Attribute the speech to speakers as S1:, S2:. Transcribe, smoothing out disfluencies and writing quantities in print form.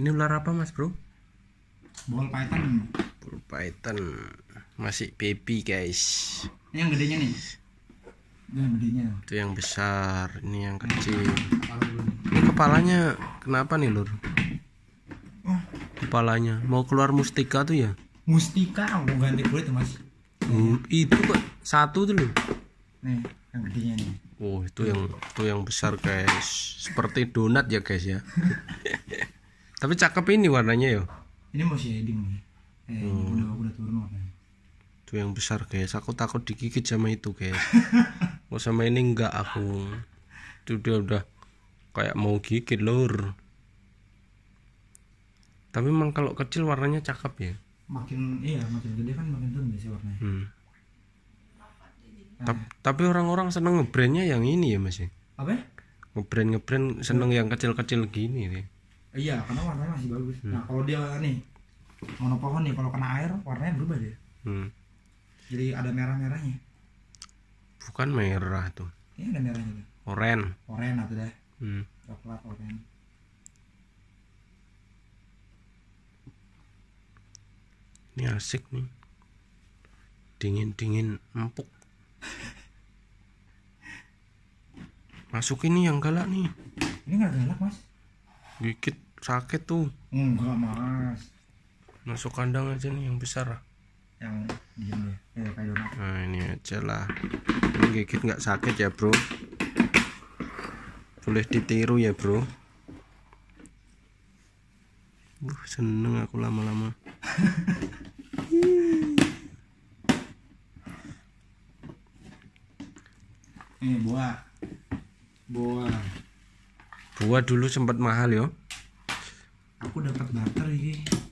S1: Ini ular apa mas bro?
S2: Ball python.
S1: Ball python. Masih baby guys.
S2: Ini yang gedenya nih. Ini yang gedenya.
S1: Itu yang besar, ini yang kecil. Ini kepalanya kenapa nih lur? Kepalanya mau keluar mustika tuh ya?
S2: Mustika, aku ganti kulit ya, mas.
S1: Itu kok satu tuh loh.
S2: Nih, yang gedenya nih.
S1: Oh, itu yang besar guys. Seperti donat ya guys ya. Tapi cakep ini warnanya ya.
S2: Ini mau shading nih. Udah turun warnanya.
S1: Itu yang besar guys. Aku takut digigit sama itu guys. Mau sama ini enggak aku. Itu dia udah kayak mau gigit lur. Tapi memang kalau kecil warnanya cakep ya.
S2: Makin gede kan makin turun biasanya warnanya.
S1: Tapi orang-orang seneng ngebrandnya yang ini ya mas ya.
S2: Apa?
S1: Ngebrand seneng yang kecil-kecil gini nih.
S2: Iya, karena warnanya masih bagus. Nah kalau dia nih monopohon nih, kalau kena air warnanya berubah deh. Jadi ada merah-merahnya.
S1: Bukan merah tuh.
S2: Ini ada merahnya tuh. Oren atau deh. Coklat oren.
S1: Ini asik nih. Dingin empuk. Masuk ini yang galak nih.
S2: Ini nggak galak mas.
S1: Gigit sakit tuh.
S2: Enggak mas.
S1: Masuk kandang aja nih yang besar.
S2: Yang diam ya. Kayak donat.
S1: Nah ini aja lah. Ini gigit nggak sakit ya bro. Boleh ditiru ya bro. Seneng aku lama-lama.
S2: Buah
S1: Dulu sempat mahal yo.
S2: aku dapat barter ini.